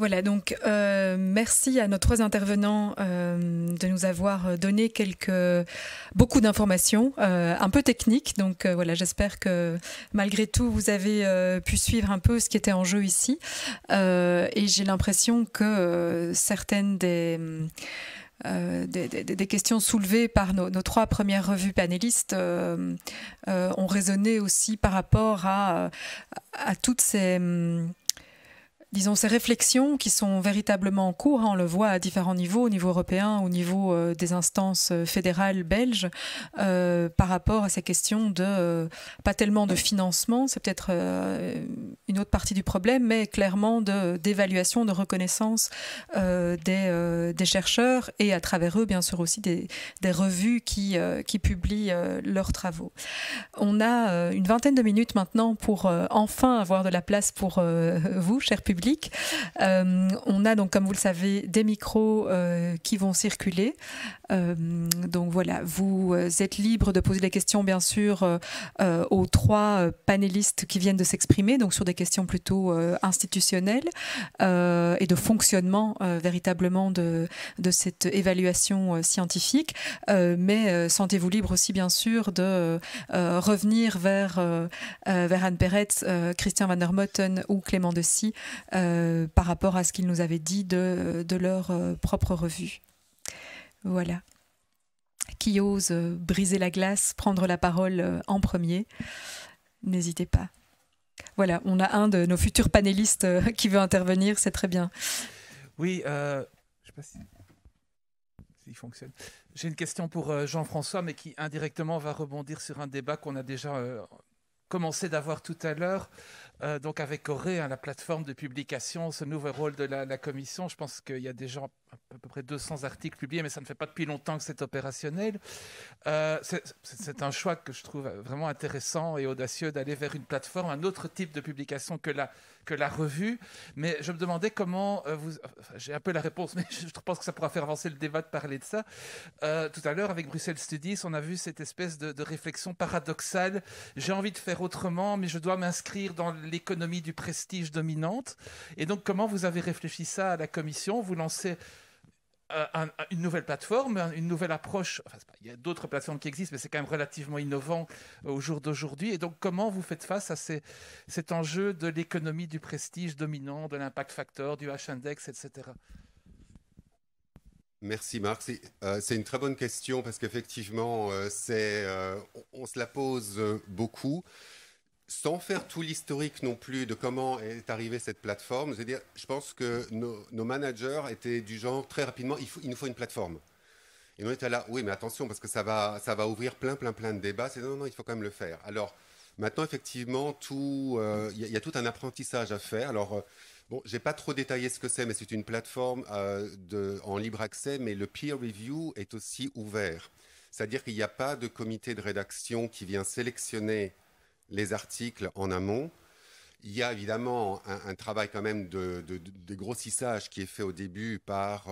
Voilà, donc merci à nos trois intervenants de nous avoir donné beaucoup d'informations, un peu techniques. Donc voilà, j'espère que malgré tout, vous avez pu suivre un peu ce qui était en jeu ici. Et j'ai l'impression que certaines des questions soulevées par nos trois premières revues panélistes ont résonné aussi par rapport à toutes disons, ces réflexions qui sont véritablement en cours, hein, on le voit à différents niveaux, au niveau européen, au niveau des instances fédérales belges, par rapport à ces questions pas tellement de financement, c'est peut-être une autre partie du problème, mais clairement d'évaluation, de reconnaissance des chercheurs et à travers eux, bien sûr, aussi des revues qui publient leurs travaux. On a une vingtaine de minutes maintenant pour enfin avoir de la place pour vous, chers publics. On a donc, comme vous le savez, des micros qui vont circuler. Donc voilà, vous êtes libre de poser des questions, bien sûr, aux trois panélistes qui viennent de s'exprimer, donc sur des questions plutôt institutionnelles et de fonctionnement véritablement de cette évaluation scientifique. Mais sentez-vous libre aussi, bien sûr, de revenir vers Anne Peretz, Christian van der Motten ou Clément Dessy par rapport à ce qu'ils nous avaient dit de leur propre revue. Voilà. Qui ose briser la glace, prendre la parole en premier, n'hésitez pas. Voilà, on a un de nos futurs panélistes qui veut intervenir, c'est très bien. Oui, je ne sais pas s'il fonctionne. J'ai une question pour Jean-François, mais qui indirectement va rebondir sur un débat qu'on a déjà commencé d'avoir tout à l'heure. Donc avec Auré, hein, la plateforme de publication, ce nouveau rôle de la commission, je pense qu'il y a déjà à peu près 200 articles publiés, mais ça ne fait pas depuis longtemps que c'est opérationnel. C'est un choix que je trouve vraiment intéressant et audacieux d'aller vers une plateforme, un autre type de publication que la revue. Mais je me demandais comment j'ai un peu la réponse, mais je pense que ça pourra faire avancer le débat de parler de ça. Tout à l'heure, avec Bruxelles Studies, on a vu cette espèce de réflexion paradoxale. J'ai envie de faire autrement, mais je dois m'inscrire dans l'économie du prestige dominante. Et donc, comment vous avez réfléchi ça à la commission? Vous lancez une nouvelle plateforme, une nouvelle approche. Enfin, il y a d'autres plateformes qui existent, mais c'est quand même relativement innovant au jour d'aujourd'hui. Et donc, comment vous faites face à cet enjeu de l'économie du prestige dominant, de l'impact factor, du H-index, etc. Merci Marc. C'est une très bonne question parce qu'effectivement, on se la pose beaucoup. Sans faire tout l'historique non plus de comment est arrivée cette plateforme, je pense que nos managers étaient du genre très rapidement, il nous faut une plateforme. Et on était là, oui, mais attention, parce que ça va ouvrir plein de débats. C'est non, il faut quand même le faire. Alors maintenant, effectivement, il y a tout un apprentissage à faire. Alors, bon, je n'ai pas trop détaillé ce que c'est, mais c'est une plateforme en libre accès, mais le peer review est aussi ouvert. C'est-à-dire qu'il n'y a pas de comité de rédaction qui vient sélectionner les articles en amont. Il y a évidemment un travail quand même de grossissage qui est fait au début par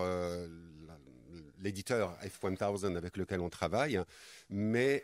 l'éditeur F1000 avec lequel on travaille. Mais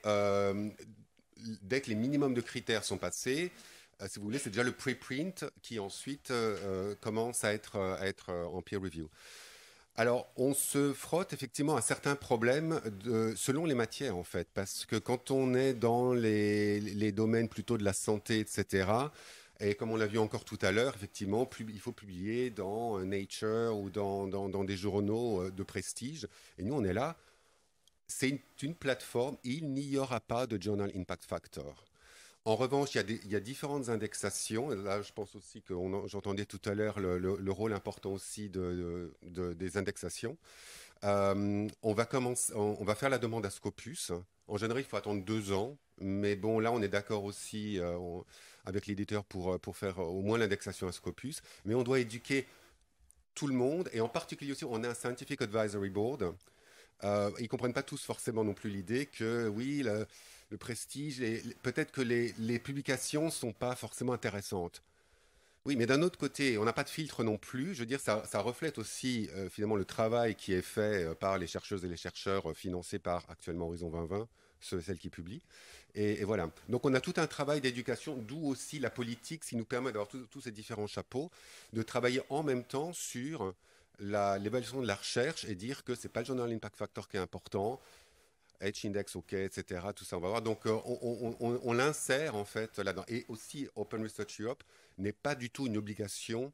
dès que les minimums de critères sont passés, si vous voulez, c'est déjà le preprint qui ensuite commence à être en peer review. Alors, on se frotte effectivement à certains problèmes selon les matières, en fait, parce que quand on est dans les domaines plutôt de la santé, etc., et comme on l'a vu encore tout à l'heure, effectivement, il faut publier dans Nature ou dans des journaux de prestige. Et nous, on est là. C'est une plateforme. Il n'y aura pas de Journal Impact Factor. En revanche, il y a différentes indexations. Là, je pense aussi que j'entendais tout à l'heure le rôle important aussi des indexations. On va faire la demande à Scopus. En général, il faut attendre 2 ans. Mais bon, là, on est d'accord aussi avec l'éditeur pour faire au moins l'indexation à Scopus. Mais on doit éduquer tout le monde. Et en particulier aussi, on a un Scientific Advisory Board. Ils ne comprennent pas tous forcément non plus l'idée que, oui, le prestige, peut-être que les publications ne sont pas forcément intéressantes. Oui, mais d'un autre côté, on n'a pas de filtre non plus. Je veux dire, ça reflète aussi finalement le travail qui est fait par les chercheuses et les chercheurs financés par actuellement Horizon 2020 celles qui publient. Et voilà. Donc on a tout un travail d'éducation, d'où aussi la politique, qui nous permet d'avoir tous ces différents chapeaux, de travailler en même temps sur l'évaluation de la recherche et dire que c'est pas le Journal Impact Factor qui est important, H-index, OK, etc. Tout ça, on va voir. Donc, on l'insère en fait là-dedans. Et aussi, Open Research Europe n'est pas du tout une obligation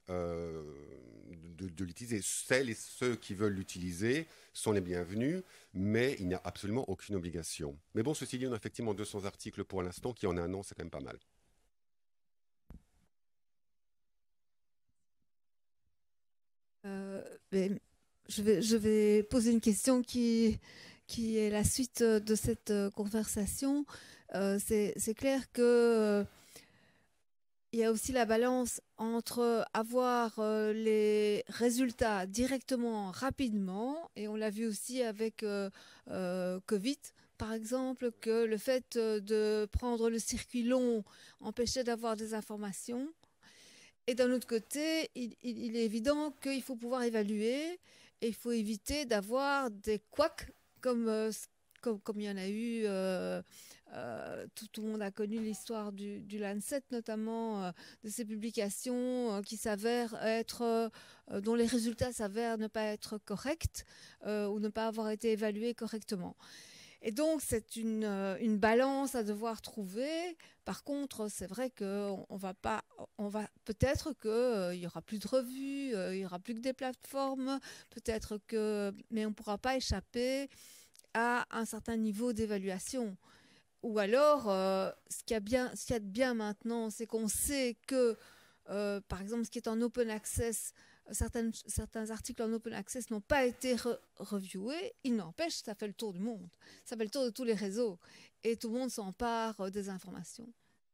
de l'utiliser. Celles et ceux qui veulent l'utiliser sont les bienvenus, mais il n'y a absolument aucune obligation. Mais bon, ceci dit, on a effectivement 200 articles pour l'instant, qui en a un an, c'est quand même pas mal. Je vais poser une question qui est la suite de cette conversation. C'est clair que il y a aussi la balance entre avoir les résultats directement, rapidement, et on l'a vu aussi avec Covid, par exemple, que le fait de prendre le circuit long empêchait d'avoir des informations. Et d'un autre côté, il est évident qu'il faut pouvoir évaluer et il faut éviter d'avoir des couacs comme il y en a eu. Tout le monde a connu l'histoire du Lancet, notamment de ces publications qui s'avèrent être, dont les résultats s'avèrent ne pas être corrects ou ne pas avoir été évalués correctement. Et donc, c'est une balance à devoir trouver. Par contre, c'est vrai qu'on va peut-être qu'il y aura plus de revues, il y aura plus que des plateformes, mais on ne pourra pas échapper à un certain niveau d'évaluation. Ou alors, ce qu'il y a de bien maintenant, c'est qu'on sait que, par exemple, ce qui est en open access, certains articles en open access n'ont pas été reviewés. Il n'empêche, ça fait le tour du monde. Ça fait le tour de tous les réseaux. Et tout le monde s'empare des informations.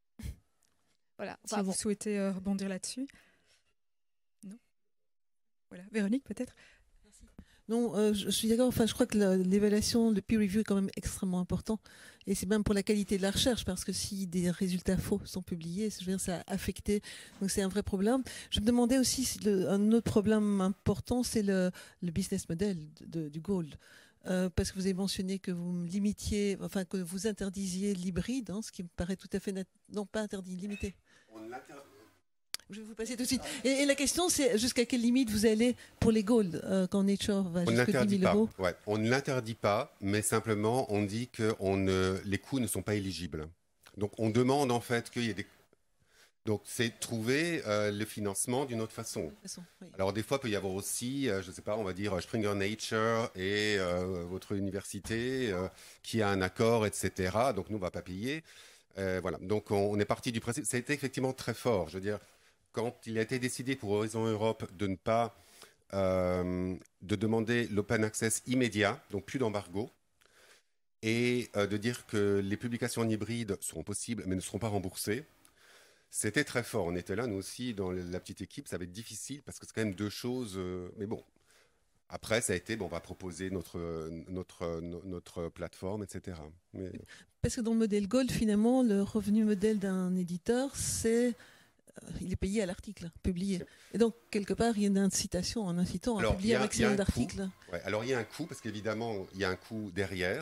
Voilà. Enfin, si vous souhaitez rebondir là-dessus. Non. Voilà. Véronique, peut-être. Non, je suis d'accord. Enfin, je crois que l'évaluation, le peer review est quand même extrêmement important. Et c'est même pour la qualité de la recherche, parce que si des résultats faux sont publiés, je veux dire, ça a affecté. Donc, c'est un vrai problème. Je me demandais aussi, un autre problème important, c'est le business model du Gold. Parce que vous avez mentionné que vous limitiez, enfin, que vous interdisiez l'hybride, hein, ce qui me paraît tout à fait non, pas interdit, limité. Je vais vous passer tout de suite. Et la question, c'est jusqu'à quelle limite vous allez pour les gold quand Nature va jusqu'à 10 000 euros? Ouais, on ne l'interdit pas, mais simplement on dit que les coûts ne sont pas éligibles. Donc on demande en fait qu'il y ait des... Donc c'est trouver le financement d'une autre façon. Oui. Alors des fois, il peut y avoir aussi, je ne sais pas, on va dire Springer Nature et votre université qui a un accord, etc. Donc nous, on ne va pas payer. Voilà. Donc on est parti du principe. Ça a été effectivement très fort. Je veux dire, quand il a été décidé pour Horizon Europe de ne pas de demander l'open access immédiat, donc plus d'embargo, et de dire que les publications en hybride seront possibles mais ne seront pas remboursées, c'était très fort. On était là, nous aussi, dans la petite équipe, ça va être difficile parce que c'est quand même deux choses. Mais bon, après, ça a été, bon, on va proposer notre plateforme, etc. Mais... Parce que dans le modèle Gold, finalement, le revenu modèle d'un éditeur, c'est... il est payé à l'article publié. Et donc, quelque part, il y a une incitation en incitant à publier un maximum d'articles. Ouais, alors, il y a un coût, parce qu'évidemment, il y a un coût derrière.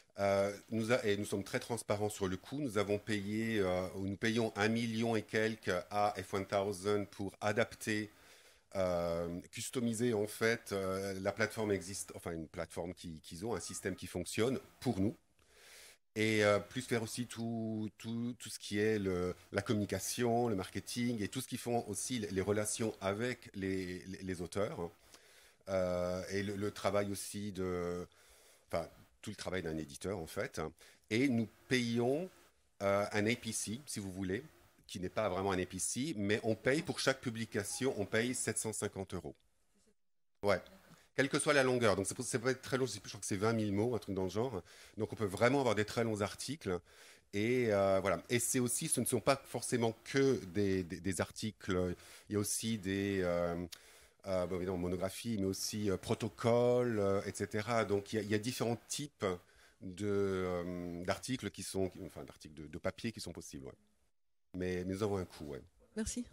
Et nous sommes très transparents sur le coût. Nous avons payé, nous payons 1 million et quelques à F1000 pour adapter, customiser en fait la plateforme existe, enfin une plateforme qu'ils ont, un système qui fonctionne pour nous. Et plus faire aussi tout ce qui est la communication, le marketing et tout ce qui font aussi les relations avec les auteurs. Et le travail aussi enfin, tout le travail d'un éditeur en fait. Et nous payons un APC, si vous voulez, qui n'est pas vraiment un APC, mais on paye pour chaque publication, on paye 750 €. Ouais. Quelle que soit la longueur. Donc, ça peut être très long, je crois que c'est 20 000 mots, un truc dans le genre. Donc, on peut vraiment avoir des très longs articles. Et voilà. Et c'est aussi, ce ne sont pas forcément que des articles. Il y a aussi des évidemment, monographies, mais aussi protocoles, etc. Donc, il y a différents types d'articles qui sont, enfin, d'articles de papier qui sont possibles. Ouais. Mais nous avons un coût, ouais. Merci.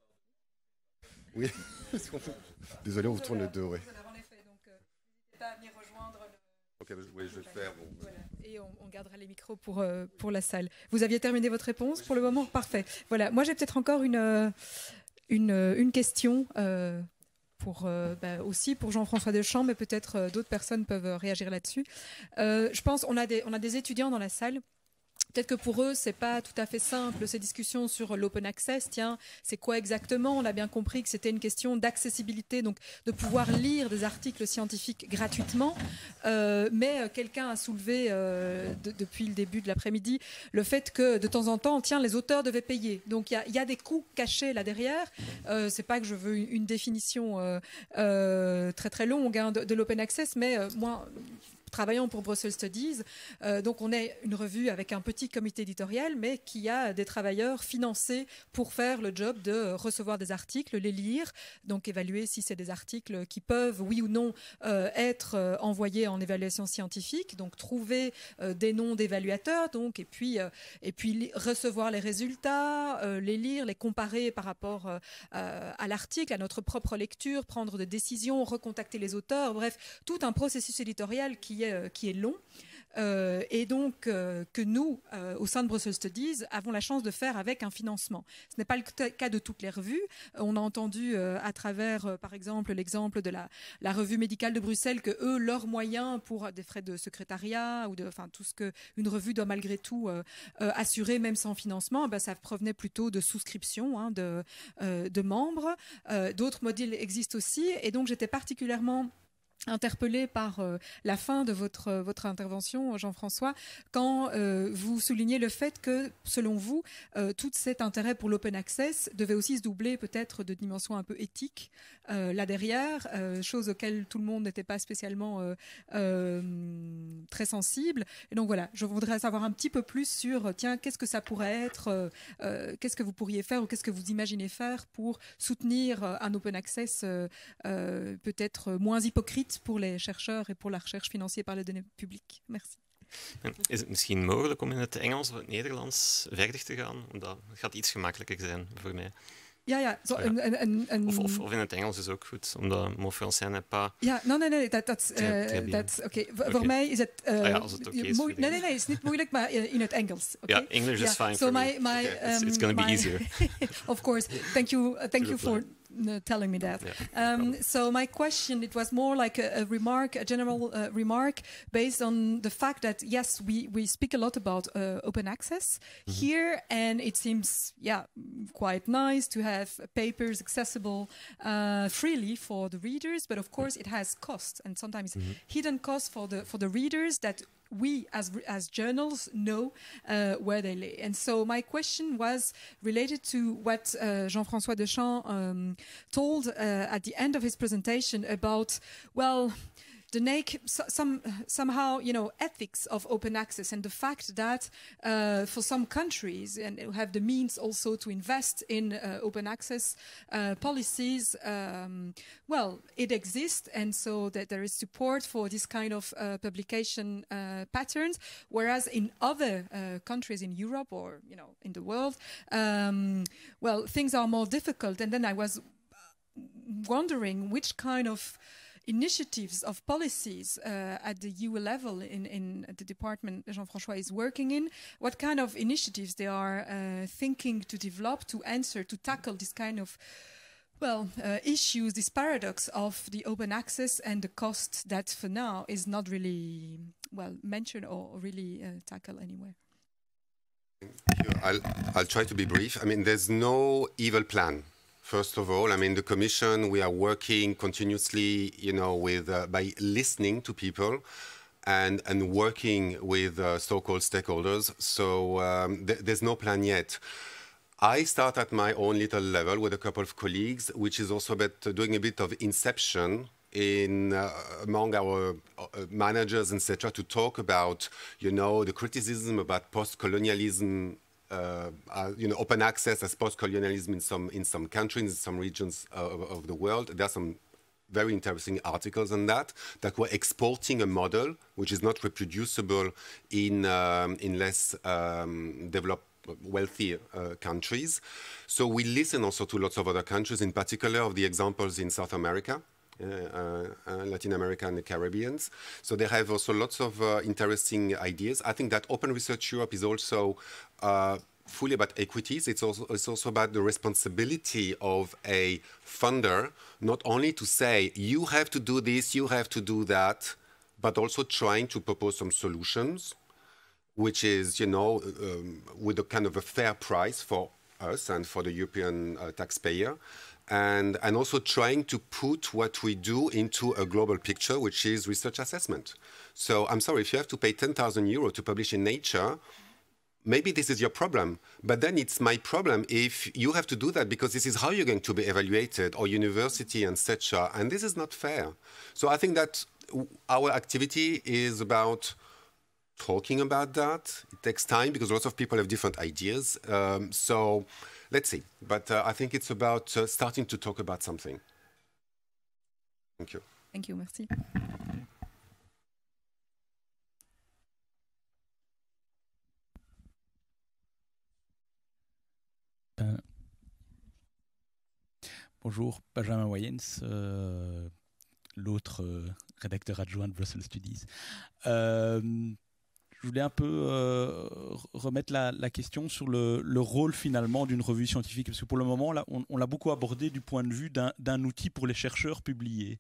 Oui. Désolé, on vous tourne le dos, ouais. Pas à venir rejoindre Ok, oui, je vais le faire. Bon. Voilà. Et on gardera les micros pour la salle. Vous aviez terminé votre réponse pour le moment? Parfait. Voilà. Moi, j'ai peut-être encore une question aussi pour Jean-François Deschamps, mais peut-être d'autres personnes peuvent réagir là-dessus. Je pense qu'on a des étudiants dans la salle. Peut-être que pour eux, c'est pas tout à fait simple, ces discussions sur l'open access. Tiens, c'est quoi exactement? On a bien compris que c'était une question d'accessibilité, donc de pouvoir lire des articles scientifiques gratuitement. Mais quelqu'un a soulevé, depuis le début de l'après-midi, le fait que de temps en temps, tiens, les auteurs devaient payer. Donc il y a des coûts cachés là derrière. C'est pas que je veux une définition très très longue de l'open access, mais moi, travaillant pour Brussels Studies, donc on est une revue avec un petit comité éditorial, mais qui a des travailleurs financés pour faire le job de recevoir des articles, les lire, donc évaluer si c'est des articles qui peuvent, oui ou non, être envoyés en évaluation scientifique, donc trouver des noms d'évaluateurs, donc et puis recevoir les résultats, les lire, les comparer par rapport à l'article, à notre propre lecture, prendre des décisions, recontacter les auteurs, bref, tout un processus éditorial qui est long. Et donc que nous, au sein de Brussels Studies, avons la chance de faire avec un financement. Ce n'est pas le cas de toutes les revues. On a entendu à travers, par exemple, l'exemple de la revue médicale de Bruxelles, que eux, leurs moyens pour des frais de secrétariat ou tout ce qu'une revue doit malgré tout assurer, même sans financement, ça provenait plutôt de souscriptions de membres. D'autres modèles existent aussi, et donc j'étais particulièrement interpellé par la fin de votre intervention, Jean-François, quand vous soulignez le fait que, selon vous, tout cet intérêt pour l'open access devait aussi se doubler peut-être de dimensions un peu éthiques là derrière, chose auxquelles tout le monde n'était pas spécialement très sensible. Et donc voilà, je voudrais savoir un petit peu plus sur, tiens, qu'est-ce que ça pourrait être, qu'est-ce que vous pourriez faire ou qu'est-ce que vous imaginez faire pour soutenir un open access peut-être moins hypocrite pour les chercheurs et pour la recherche financière par les données publiques. Merci. Is het misschien mogelijk om in het Engels of het Nederlands verder te gaan? Omdat het gaat iets gemakkelijker zijn voor mij. Ja. Zo, of in het Engels is ook goed, omdat mon français n'est pas... Ja, nee, dat oké. Voor mij is het... als het oké is. Nee, het is niet moeilijk, maar in het Engels. Okay? Ja, English is fine for me. It's going to be easier. Of course. Thank you for telling me that. Yeah. So my question, it was more like a remark, a general remark based on the fact that, yes, we speak a lot about open access here, and it seems, quite nice to have papers accessible freely for the readers, but of course it has costs, and sometimes hidden costs for the readers that we as journals know where they lay. And so my question was related to what Jean-François Deschamps told at the end of his presentation about, well, somehow, ethics of open access, and the fact that for some countries, and who have the means also to invest in open access policies, it exists, and so that there is support for this kind of publication patterns, whereas in other countries in Europe or, in the world, things are more difficult. And then I was wondering which kind of initiatives of policies at the EU level in the department Jean-François is working in, what kind of initiatives they are thinking to develop to tackle this kind of issues, this paradox of the open access and the cost that for now is not really mentioned or really tackled anywhere. I'll try to be brief. I mean, there's no evil plan. First of all, I mean, the Commission, we are working continuously, by listening to people and working with so-called stakeholders. So there's no plan yet. I start at my own little level with a couple of colleagues, which is also about doing a bit of inception among our managers, etc., to talk about, the criticism about post-colonialism, open access as post-colonialism in some countries, in some regions of the world. There are some very interesting articles on that we're exporting a model which is not reproducible in less developed, wealthy countries. So we listen also to lots of other countries, in particular of the examples in South America. Latin America and the Caribbean. So they have also lots of interesting ideas. I think that Open Research Europe is also fully about equities. It's also about the responsibility of a funder, not only to say, you have to do this, you have to do that, but also trying to propose some solutions, which is, with a kind of a fair price for us and for the European taxpayer, and also trying to put what we do into a global picture, which is research assessment. So I'm sorry, if you have to pay 10,000 euros to publish in Nature, maybe this is your problem, but then it's my problem if you have to do that because this is how you're going to be evaluated, or university, etc. And this is not fair. So I think that our activity is about talking about that. It takes time because lots of people have different ideas. So let's see. But I think it's about starting to talk about something. Thank you. Thank you, merci. Bonjour, Benjamin Wayens, l'autre rédacteur adjoint de Brussels Studies. Je voulais un peu remettre la question sur le rôle finalement d'une revue scientifique, parce que pour le moment, là, on l'a beaucoup abordé du point de vue d'un outil pour les chercheurs publiés.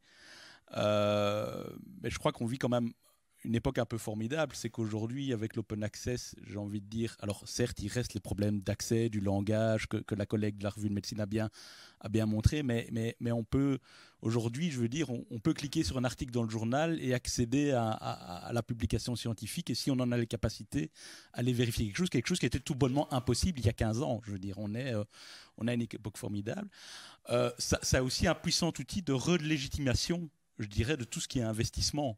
Mais je crois qu'on vit quand même une époque un peu formidable, c'est qu'aujourd'hui, avec l'open access, j'ai envie de dire, alors certes, il reste les problèmes d'accès, du langage, que la collègue de la revue de médecine a bien montré, mais on peut, aujourd'hui, je veux dire, on peut cliquer sur un article dans le journal et accéder à la publication scientifique, et si on en a les capacités, aller vérifier quelque chose qui était tout bonnement impossible il y a 15 ans, je veux dire, on a une époque formidable. Ça a aussi un puissant outil de relégitimation, je dirais, de tout ce qui est investissement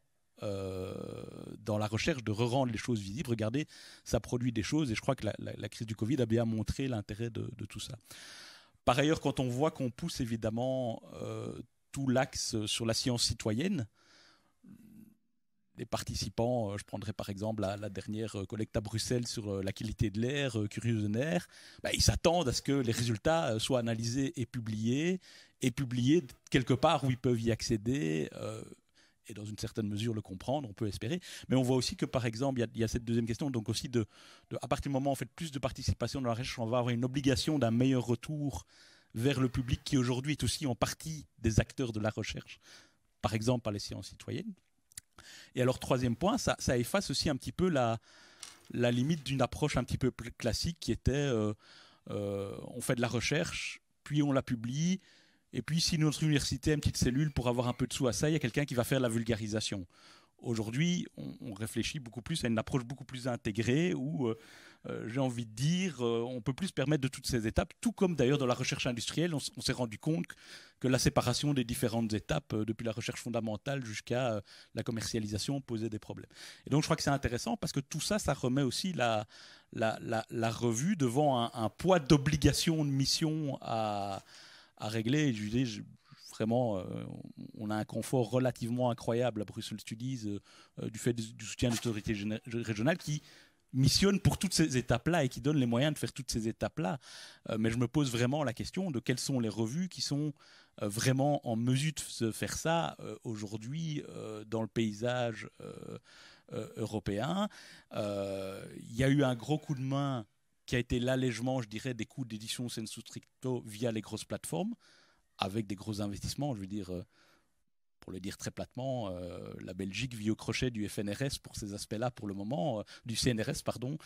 dans la recherche, de re-rendre les choses visibles. Regardez, ça produit des choses, et je crois que la crise du Covid a bien montré l'intérêt de tout ça. Par ailleurs, quand on voit qu'on pousse évidemment tout l'axe sur la science citoyenne, les participants, je prendrai par exemple la dernière collecte à Bruxelles sur la qualité de l'air, Curiosener, ils s'attendent à ce que les résultats soient analysés et publiés quelque part où ils peuvent y accéder, et dans une certaine mesure le comprendre, on peut espérer. Mais on voit aussi que, par exemple, il y a cette deuxième question, donc aussi à partir du moment où on fait plus de participation dans la recherche, on va avoir une obligation d'un meilleur retour vers le public qui aujourd'hui est aussi en partie des acteurs de la recherche, par exemple par les sciences citoyennes. Et alors, troisième point, ça efface aussi un petit peu la limite d'une approche un petit peu plus classique qui était on fait de la recherche, puis on la publie, et puis si notre université a une petite cellule pour avoir un peu de sous à ça, il y a quelqu'un qui va faire la vulgarisation. Aujourd'hui, on réfléchit beaucoup plus à une approche beaucoup plus intégrée où, j'ai envie de dire, on peut plus se permettre de toutes ces étapes, tout comme d'ailleurs dans la recherche industrielle, on s'est rendu compte que la séparation des différentes étapes, depuis la recherche fondamentale jusqu'à la commercialisation, posait des problèmes. Et donc je crois que c'est intéressant parce que tout ça, ça remet aussi la revue devant un poids d'obligation, de mission à régler. Je dis, vraiment, on a un confort relativement incroyable à Brussels Studies du fait du soutien des autorités régionales qui missionne pour toutes ces étapes-là et qui donne les moyens de faire toutes ces étapes-là. Mais je me pose vraiment la question de quelles sont les revues qui sont vraiment en mesure de faire ça aujourd'hui dans le paysage européen. Il y a eu un gros coup de main qui a été l'allègement, je dirais, des coûts d'édition sensu stricto via les grosses plateformes, avec des gros investissements, je veux dire, pour le dire très platement, la Belgique vit au crochet du FNRS pour ces aspects-là pour le moment, du CNRS, pardon,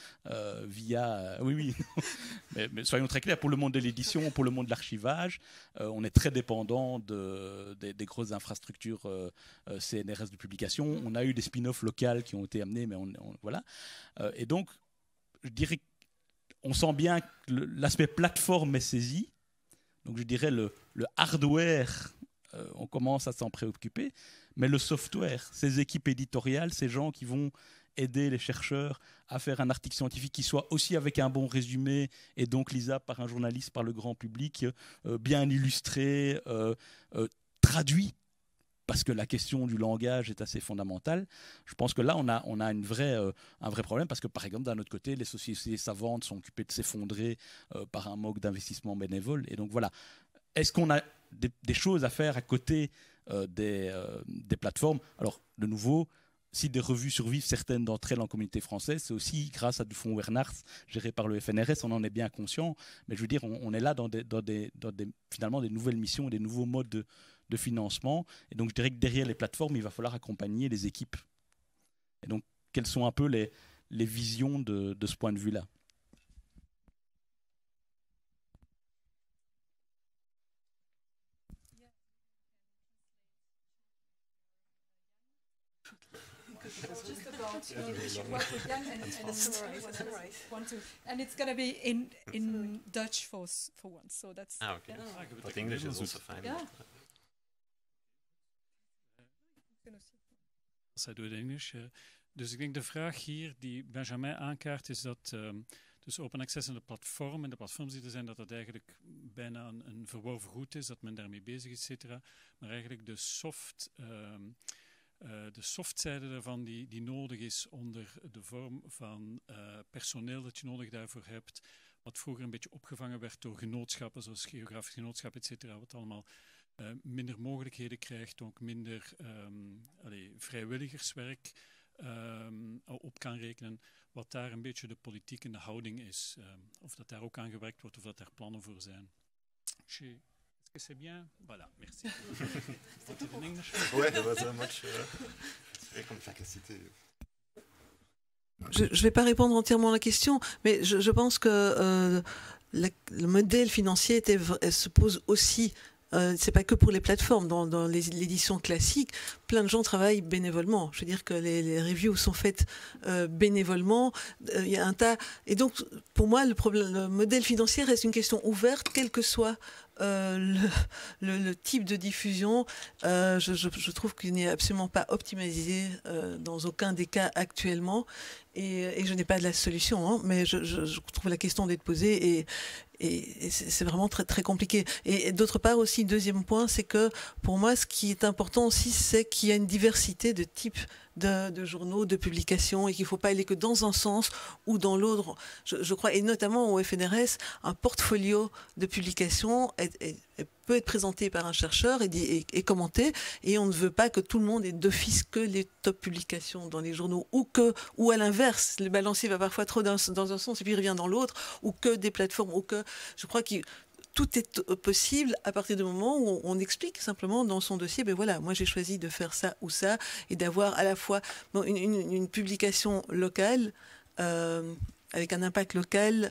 via... oui, mais soyons très clairs, pour le monde de l'édition, pour le monde de l'archivage, on est très dépendant des grosses infrastructures CNRS de publication. On a eu des spin-offs locales qui ont été amenés, mais voilà. Et donc, je dirais on sent bien que l'aspect plateforme est saisi. Donc je dirais le hardware, on commence à s'en préoccuper, mais le software, ces équipes éditoriales, ces gens qui vont aider les chercheurs à faire un article scientifique qui soit aussi avec un bon résumé et donc lisable par un journaliste, par le grand public, bien illustré, traduit, parce que la question du langage est assez fondamentale. Je pense que là, on a un vrai problème, parce que, par exemple, d'un autre côté, les sociétés savantes sont occupées de s'effondrer par un manque d'investissement bénévole. Et donc, voilà. Est-ce qu'on a des choses à faire à côté des plateformes. Alors, de nouveau, si des revues survivent, certaines d'entre elles en communauté française, c'est aussi grâce à du fonds Wernars géré par le FNRS, on en est bien conscient. Mais je veux dire, on est là dans finalement des nouvelles missions et des nouveaux modes de financement. Et donc, je dirais que derrière les plateformes, il va falloir accompagner les équipes. Et donc, quelles sont un peu les visions de ce point de vue-là? Just about what we've done and it's going to be in Dutch for once, so that's okay. But English is also fine. Yeah. I do it in English. Dus ik denk de vraag hier die Benjamin aankaart is dat dus open access en de platforms die er zijn, dat dat eigenlijk bijna een verworven goed is, dat men daarmee bezig is, et cetera. Maar eigenlijk de softzijde daarvan die nodig is onder de vorm van personeel dat je nodig daarvoor hebt, wat vroeger een beetje opgevangen werd door genootschappen, zoals geografisch genootschap, et cetera, wat allemaal minder mogelijkheden krijgt, ook minder vrijwilligerswerk op kan rekenen, wat daar een beetje de politiek en de houding is. Of dat daar ook aan gewerkt wordt, of dat daar plannen voor zijn. Est-ce que c'est bien? Voilà, merci. C'était in English? Ouais, there was much. C'est vrai comme capacité. Je ne vais pas répondre entièrement à la question, mais je pense que le modèle financier se pose aussi. C'est pas que pour les plateformes. Dans l'édition classique, plein de gens travaillent bénévolement. Je veux dire que les reviews sont faites bénévolement. Il y a un tas. Et donc, pour moi, le modèle financier reste une question ouverte, quel que soit le type de diffusion. Je trouve qu'il n'est absolument pas optimisé dans aucun des cas actuellement. Et je n'ai pas de la solution, hein, mais je trouve la question d'être posée et c'est vraiment très, très compliqué. Et d'autre part aussi, deuxième point, c'est que pour moi, ce qui est important aussi, c'est qu'il y a une diversité de types de journaux, de publications, et qu'il ne faut pas aller que dans un sens ou dans l'autre. Je crois, et notamment au FNRS, un portfolio de publications peut être présenté par un chercheur et commenté, et on ne veut pas que tout le monde ait d'office que les top publications dans les journaux, ou à l'inverse, le balancier va parfois trop dans un sens et puis il revient dans l'autre, ou que des plateformes, ou que... Je crois que tout est possible à partir du moment où on explique simplement dans son dossier, ben voilà, moi j'ai choisi de faire ça ou ça, et d'avoir à la fois une publication locale, avec un impact local,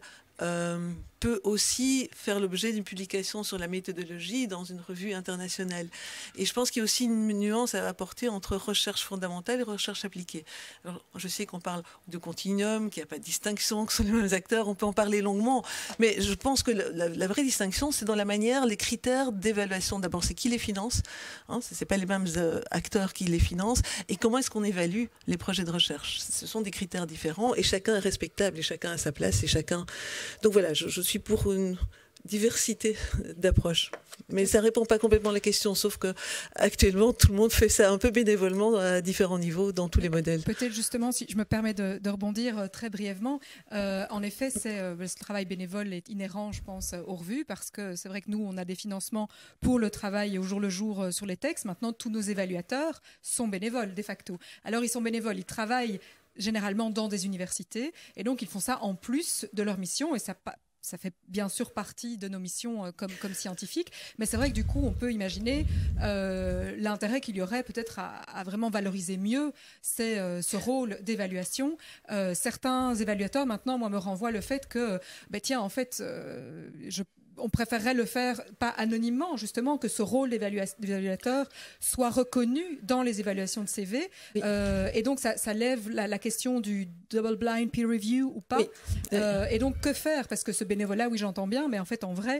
peut aussi faire l'objet d'une publication sur la méthodologie dans une revue internationale. Et je pense qu'il y a aussi une nuance à apporter entre recherche fondamentale et recherche appliquée. Alors, je sais qu'on parle de continuum, qu'il n'y a pas de distinction, que ce sont les mêmes acteurs, on peut en parler longuement, mais je pense que la vraie distinction, c'est dans la manière, les critères d'évaluation. D'abord, c'est qui les finance, hein, ce n'est pas les mêmes acteurs qui les financent, et comment est-ce qu'on évalue les projets de recherche. Ce sont des critères différents, et chacun est respectable, et chacun a sa place, et chacun... Donc voilà, je suis pour une diversité d'approches. Mais ça ne répond pas complètement à la question, sauf que actuellement, tout le monde fait ça un peu bénévolement à différents niveaux dans tous les modèles. Peut-être justement, si je me permets de rebondir très brièvement, en effet, le travail bénévole est inhérent, je pense, aux revues, parce que c'est vrai que nous, on a des financements pour le travail au jour le jour sur les textes. Maintenant, tous nos évaluateurs sont bénévoles, de facto. Alors, ils sont bénévoles, ils travaillent généralement dans des universités, et donc ils font ça en plus de leur mission, et ça fait bien sûr partie de nos missions comme scientifiques, mais c'est vrai que du coup, on peut imaginer l'intérêt qu'il y aurait peut-être à vraiment valoriser mieux ce rôle d'évaluation. Certains évaluateurs, maintenant, moi, me renvoient le fait que, tiens, en fait, on préférerait le faire pas anonymement, justement, que ce rôle d'évaluateur soit reconnu dans les évaluations de CV. Oui. Et donc, ça lève la question du double blind peer review ou pas. Oui. Et donc, que faire? Parce que ce bénévolat, oui, j'entends bien, mais en fait, en vrai,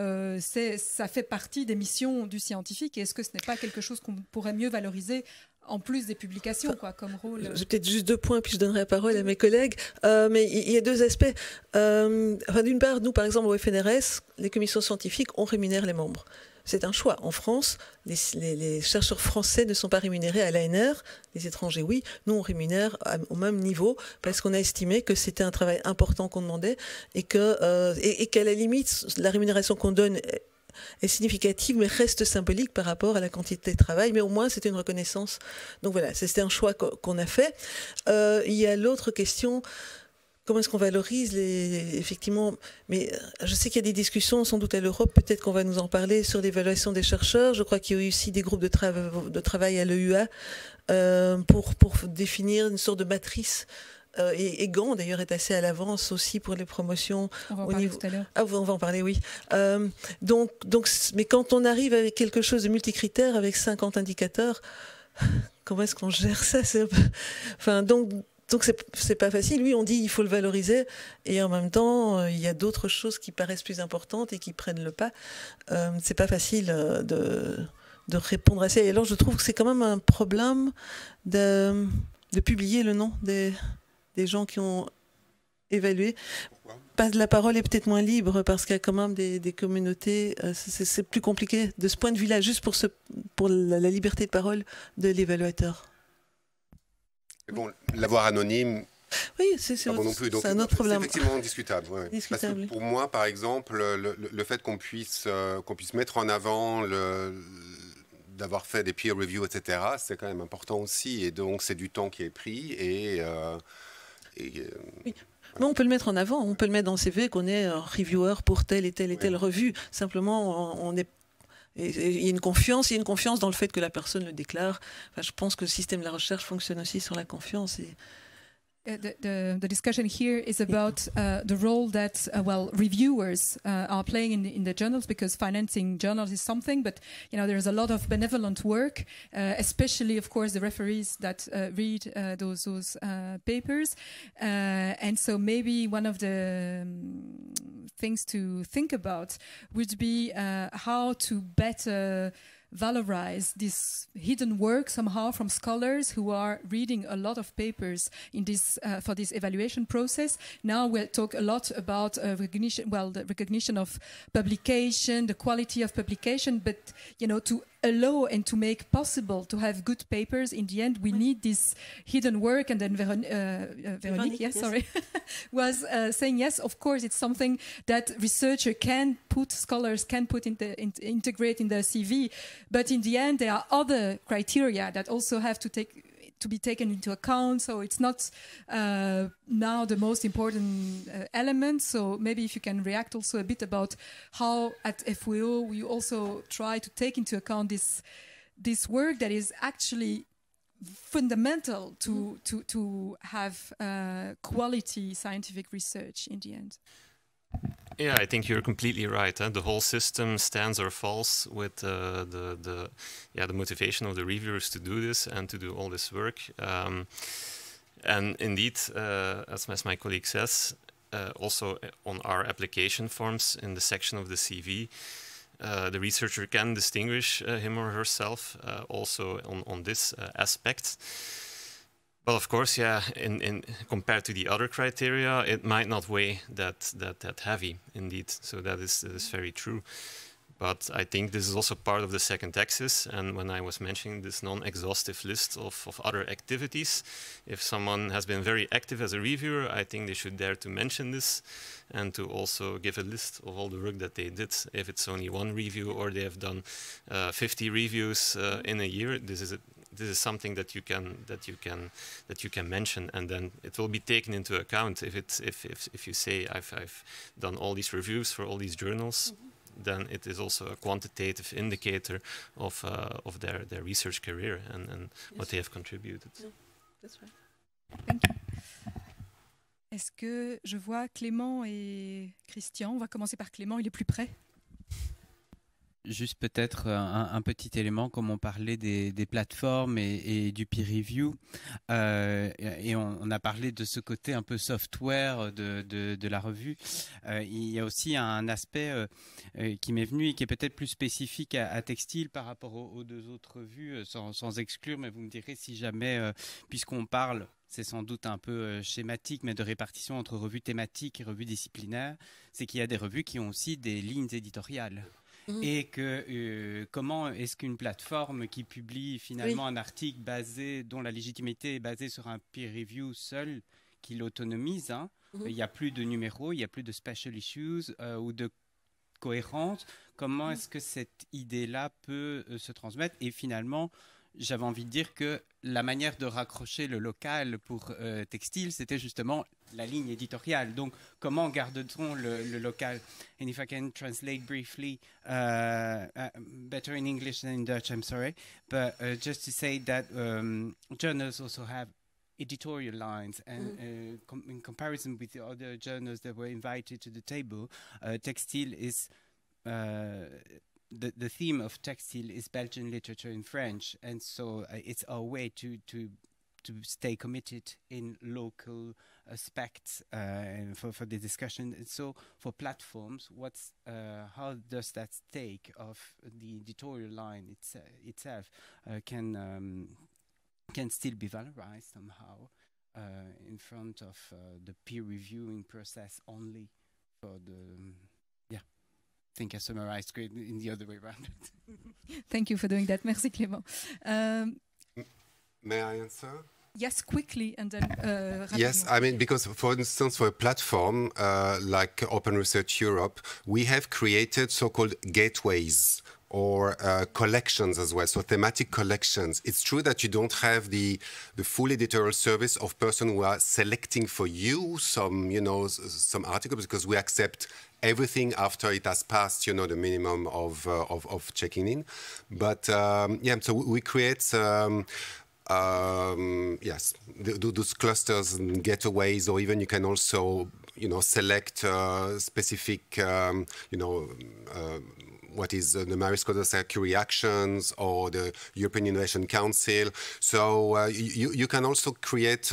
ça fait partie des missions du scientifique. Et est-ce que ce n'est pas quelque chose qu'on pourrait mieux valoriser en plus des publications, quoi, comme rôle? J'ai peut-être juste 2 points, puis je donnerai la parole à mes collègues. Mais il y a 2 aspects. D'une part, nous, par exemple, au FNRS, les commissions scientifiques, on rémunère les membres. C'est un choix. En France, les chercheurs français ne sont pas rémunérés à l'ANR, les étrangers, oui. Nous, on rémunère au même niveau parce qu'on a estimé que c'était un travail important qu'on demandait et qu'à la limite, la rémunération qu'on donne est significative, mais reste symbolique par rapport à la quantité de travail. Mais au moins, c'est une reconnaissance. Donc voilà, c'était un choix qu'on a fait. Il y a l'autre question. Comment est-ce qu'on valorise effectivement, mais je sais qu'il y a des discussions sans doute à l'Europe, peut-être qu'on va nous en parler sur l'évaluation des chercheurs. Je crois qu'il y a eu aussi des groupes de travail à l'EUA pour définir une sorte de matrice. Et Gand d'ailleurs est assez à l'avance aussi pour les promotions. On va en parler tout à l'heure. Ah, on va en parler, oui. Donc, mais quand on arrive avec quelque chose de multicritère, avec 50 indicateurs, comment est-ce qu'on gère ça? Enfin, donc c'est pas facile. Oui, on dit il faut le valoriser, et en même temps il y a d'autres choses qui paraissent plus importantes et qui prennent le pas. C'est pas facile de répondre à ça. Et alors je trouve que c'est quand même un problème de publier le nom des gens qui ont évalué. La parole est peut-être moins libre parce qu'il y a quand même des communautés. C'est plus compliqué de ce point de vue-là, juste pour la liberté de parole de l'évaluateur. Bon, l'avoir anonyme, oui, c'est pas bon non plus. Donc, un autre problème. C'est effectivement discutable. Ouais. Parce que pour moi, par exemple, le fait qu'on puisse mettre en avant d'avoir fait des peer reviews, etc., c'est quand même important aussi. Et donc, c'est du temps qui est pris. Oui. Mais on peut le mettre en avant, on peut le mettre dans le CV qu'on est reviewer pour telle et telle et telle revue. Simplement, on est. Il y a une confiance dans le fait que la personne le déclare. Enfin, je pense que le système de la recherche fonctionne aussi sur la confiance. The discussion here is about the role that reviewers are playing in the journals, because financing journals is something, but there's a lot of benevolent work, especially of course the referees that read those papers, and so maybe one of the things to think about would be how to better valorize this hidden work somehow from scholars who are reading a lot of papers in this for this evaluation process. Now we'll talk a lot about recognition, the recognition of publication, the quality of publication, but to allow and to make possible to have good papers, in the end we need this hidden work. And then Veronique, yes, sorry, was saying yes, of course it's something that scholars can integrate in their CV, but in the end there are other criteria that also have to be taken into account. So it's not now the most important element. So maybe if you can react also a bit about how at FWO we also try to take into account this work that is actually fundamental to have quality scientific research in the end. Yeah, I think you're completely right. The whole system stands or falls with the motivation of the reviewers to do this and to do all this work. And indeed, as my colleague says, also on our application forms in the section of the CV, the researcher can distinguish him or herself also on this aspect. Well, of course, yeah. In compared to the other criteria, it might not weigh that heavy, indeed. So that is very true. But I think this is also part of the second axis. And when I was mentioning this non-exhaustive list of other activities, if someone has been very active as a reviewer, I think they should dare to mention this and to also give a list of all the work that they did. If it's only one review or they have done 50 reviews in a year, this is something that you can mention, and then it will be taken into account. If you say I've done all these reviews for all these journals, then it is also a quantitative indicator of their research career and what they have contributed. Yeah, that's right. Thank you. Est-ce que je vois Clément et Christian? On va commencer par Clément, il est plus près. Juste peut-être un petit élément, comme on parlait des plateformes et du peer review, et on a parlé de ce côté un peu software de la revue. Il y a aussi un aspect qui m'est venu et qui est peut-être plus spécifique à Textile par rapport aux deux autres revues, sans exclure, mais vous me direz si jamais, puisqu'on parle, c'est sans doute un peu schématique, mais de répartition entre revues thématiques et revues disciplinaires, c'est qu'il y a des revues qui ont aussi des lignes éditoriales. Et que comment est-ce qu'une plateforme qui publie finalement un article dont la légitimité est basée sur un peer review seul, qui l'autonomise, il n'y a plus de numéros, il n'y a plus de special issues ou de cohérente. Comment est-ce que cette idée-là peut se transmettre? Et finalement, j'avais envie de dire que la manière de raccrocher le local pour textile, c'était justement la ligne éditoriale. Donc, comment garde-t-on le local? And if I can translate briefly, better in English than in Dutch, I'm sorry. But just to say that journals also have editorial lines, and in comparison with the other journals that were invited to the table, textile is... The theme of textile is Belgian literature in French, and so it's our way to stay committed in local aspects for the discussion. And so for platforms, how does that stake of the editorial line itself can still be valorized somehow in front of the peer reviewing process only for the I think I summarized great in the other way around. Thank you for doing that. Merci Clément. May I answer? Yes, quickly and then yes, I mean, because for instance, for a platform like Open Research Europe, we have created so-called gateways or collections as well, so thematic collections. It's true that you don't have the full editorial service of persons who are selecting for you some articles, because we accept everything after it has passed, the minimum of checking in. But so we create those clusters and getaways, or even you can also select specific what is the Marie Skłodowska Reactions or the European Innovation Council. So you can also create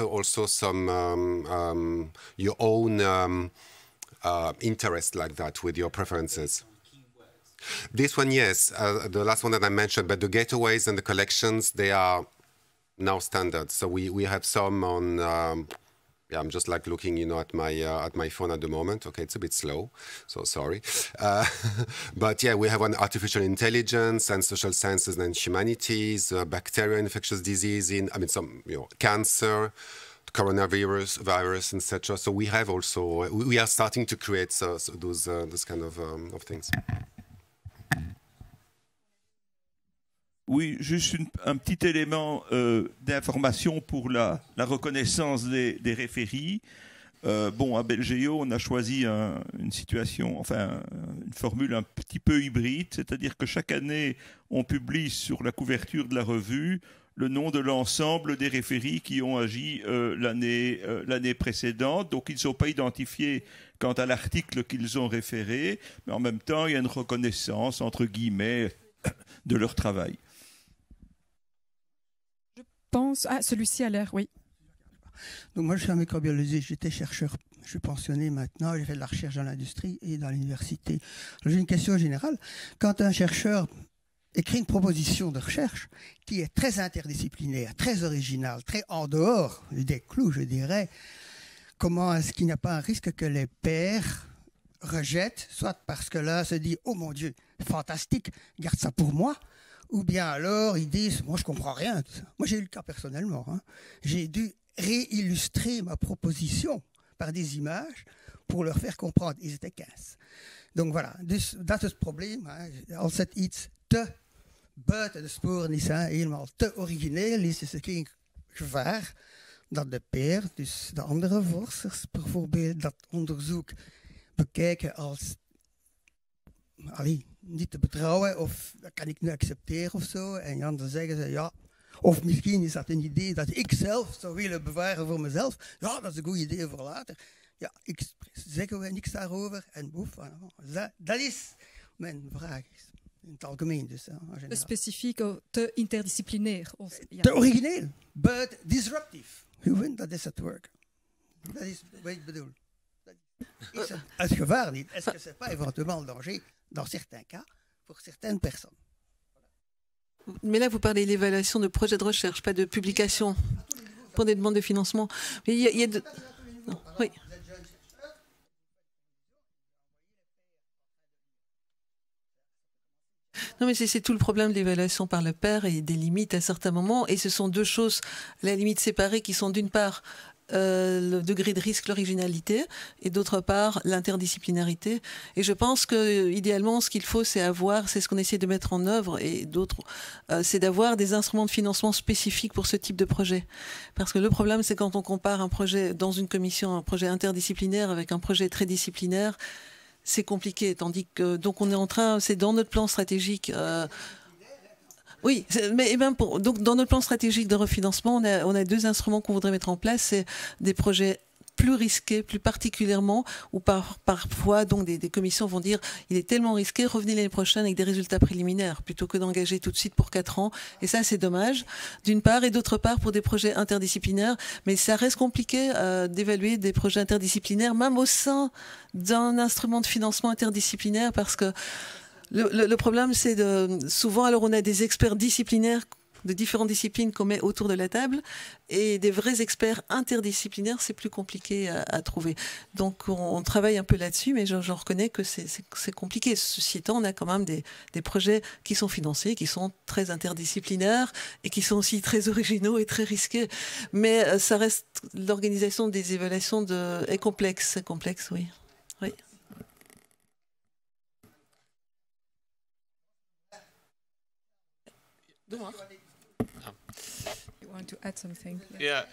some your own interest like that with your preferences. This one, yes, the last one that I mentioned, but the getaways and the collections, they are now standard. So we have some on. I'm just like looking, at my phone at the moment. Okay, it's a bit slow, so sorry. But yeah, we have on artificial intelligence and social sciences and humanities, bacterial infectious disease, some cancer, coronavirus, etc. So we have also we are starting to create those kind of things. Oui, juste un petit élément d'information pour la reconnaissance des référis. À Belgéo, on a choisi une situation, une formule un petit peu hybride, c'est-à-dire que chaque année, on publie sur la couverture de la revue le nom de l'ensemble des référis qui ont agi l'année précédente. Donc, ils ne sont pas identifiés quant à l'article qu'ils ont référé, mais en même temps, il y a une reconnaissance, entre guillemets, de leur travail. Celui-ci a l'air, oui. Donc moi, je suis un microbiologiste, j'étais chercheur. Je suis pensionné maintenant, j'ai fait de la recherche dans l'industrie et dans l'université. J'ai une question générale. Quand un chercheur écrit une proposition de recherche qui est très interdisciplinaire, très originale, très en dehors des clous, je dirais, comment est-ce qu'il n'y a pas un risque que les pairs rejettent, soit parce que là, se dit « Oh mon Dieu, fantastique, garde ça pour moi », ou bien alors ils disent « Moi, je comprends rien ». Moi, j'ai eu le cas personnellement. J'ai dû réillustrer ma proposition par des images pour leur faire comprendre. Ils étaient 15. Donc voilà, dat is het probleem. Als het iets te buiten de sporen is, helemaal te origineel is het geen gevaar dat de peer, dus de andere vorsters bijvoorbeeld, dat onderzoek bekijken als niet te betrouwen, of dat kan ik niet accepteren of zo. En dan zeggen ze ja, of misschien is dat een idee dat ik zelf zou willen bewaren voor mezelf. Ja, dat is een goed idee voor later. Ja, zeggen we niks daarover en boef. Dat is mijn vraag. In het algemeen dus. Te specifiek, te interdisciplinair. Te origineel, but disruptive. Dat is het woord. Dat is wat ik bedoel. Is het gevaar niet? Est-ce que c'est pas éventuellement un danger dans certains cas pour certaines personnes? Mais là, vous parlez de l'évaluation de projets de recherche, pas de publication pour des demandes de financement. Mais il y a de... Non, oui. Non, mais c'est tout le problème de l'évaluation par le pair et des limites à certains moments. Et ce sont deux choses, à la limite séparées, qui sont d'une part le degré de risque, l'originalité, et d'autre part l'interdisciplinarité. Et je pense que idéalement, ce qu'il faut, c'est ce qu'on essaie de mettre en œuvre, et d'autres, c'est d'avoir des instruments de financement spécifiques pour ce type de projet. Parce que le problème, c'est quand on compare un projet dans une commission, un projet interdisciplinaire avec un projet très disciplinaire, c'est compliqué. Tandis que donc on est en train, c'est dans notre plan stratégique. Oui, mais donc dans notre plan stratégique de refinancement, on a 2 instruments qu'on voudrait mettre en place. C'est des projets plus risqués, plus particulièrement, où parfois donc des commissions vont dire il est tellement risqué, revenez l'année prochaine avec des résultats préliminaires, plutôt que d'engager tout de suite pour 4 ans. Et ça, c'est dommage, d'une part, et d'autre part pour des projets interdisciplinaires. Mais ça reste compliqué d'évaluer des projets interdisciplinaires, même au sein d'un instrument de financement interdisciplinaire, parce que le problème, c'est souvent, alors on a des experts disciplinaires de différentes disciplines qu'on met autour de la table, et des vrais experts interdisciplinaires, c'est plus compliqué à trouver. Donc on travaille un peu là-dessus, mais je reconnais que c'est compliqué. Ceci étant, on a quand même des projets qui sont financés, qui sont très interdisciplinaires, et qui sont aussi très originaux et très risqués. Mais ça reste, l'organisation des évaluations est complexe. C'est complexe, oui. Oui. You want to add something? Yeah.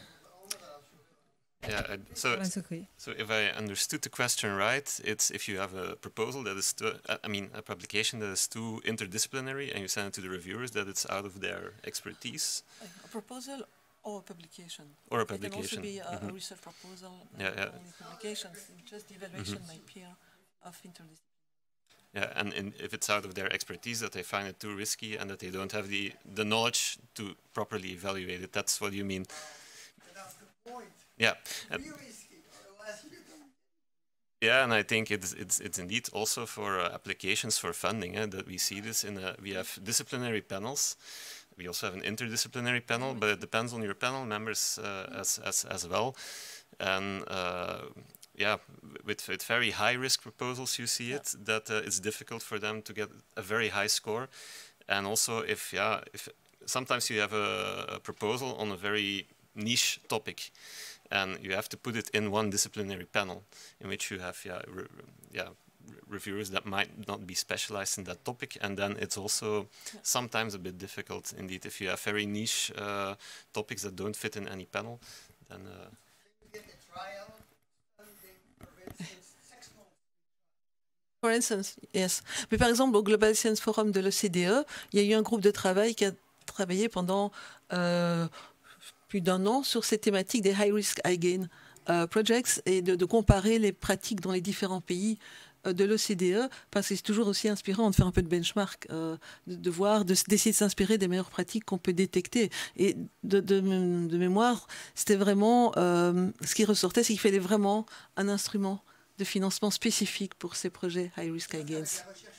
Yeah. So if I understood the question right, it's if you have a proposal that is, a publication that is too interdisciplinary, and you send it to the reviewers, that it's out of their expertise. A proposal or a publication. Or a publication. It can also be a research proposal. Only publications, just the evaluation by peer of interdisciplinary. Yeah, and if it's out of their expertise, that they find it too risky and that they don't have the knowledge to properly evaluate it. That's what you mean. That's the point. Yeah. Risky. Yeah, and I think it's indeed also for applications for funding that we see this we have disciplinary panels. We also have an interdisciplinary panel, but it depends on your panel members as well. And yeah, with very high risk proposals, you see it that it's difficult for them to get a very high score. And also if sometimes you have a proposal on a very niche topic, and you have to put it in one disciplinary panel in which you have reviewers that might not be specialized in that topic, and then it's also sometimes a bit difficult indeed if you have very niche topics that don't fit in any panel. Then For instance, yes. Mais par exemple, au Global Science Forum de l'OCDE, il y a eu un groupe de travail qui a travaillé pendant plus d'1 an sur ces thématiques des high risk, high gain projects, et de comparer les pratiques dans les différents pays de l'OCDE, parce que c'est toujours aussi inspirant de faire un peu de benchmark, de voir, d'essayer de s'inspirer des meilleures pratiques qu'on peut détecter. Et de mémoire, c'était vraiment, ce qui ressortait, c'est qu'il fallait vraiment un instrument de financement spécifique pour ces projets high risk, high gains.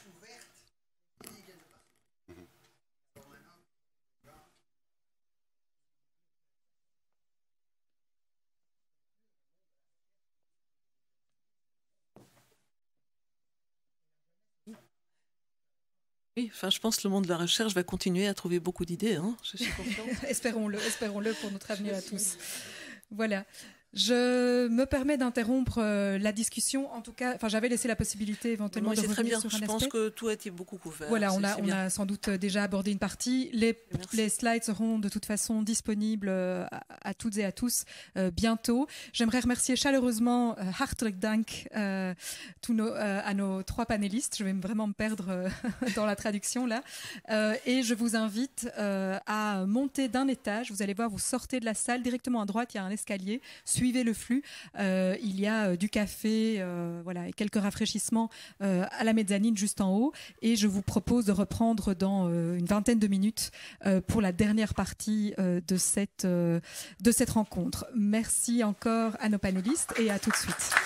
Oui, enfin, je pense que le monde de la recherche va continuer à trouver beaucoup d'idées. Hein. Je suis confiante. Espérons-le pour notre avenir à tous. Voilà. Je me permets d'interrompre la discussion. En tout cas, j'avais laissé la possibilité éventuellement de revenir sur un aspect. Je pense que tout a été beaucoup couvert. Voilà, on a sans doute déjà abordé une partie. Les slides seront de toute façon disponibles à toutes et à tous bientôt. J'aimerais remercier chaleureusement hartelijk dank à nos 3 panélistes. Je vais vraiment me perdre dans la traduction là. Et je vous invite à monter d'un étage. Vous allez voir, vous sortez de la salle directement à droite. Il y a un escalier. Suivez le flux. Il y a du café, voilà, et quelques rafraîchissements à la mezzanine juste en haut. Et je vous propose de reprendre dans une vingtaine de minutes pour la dernière partie de cette rencontre. Merci encore à nos panélistes et à tout de suite.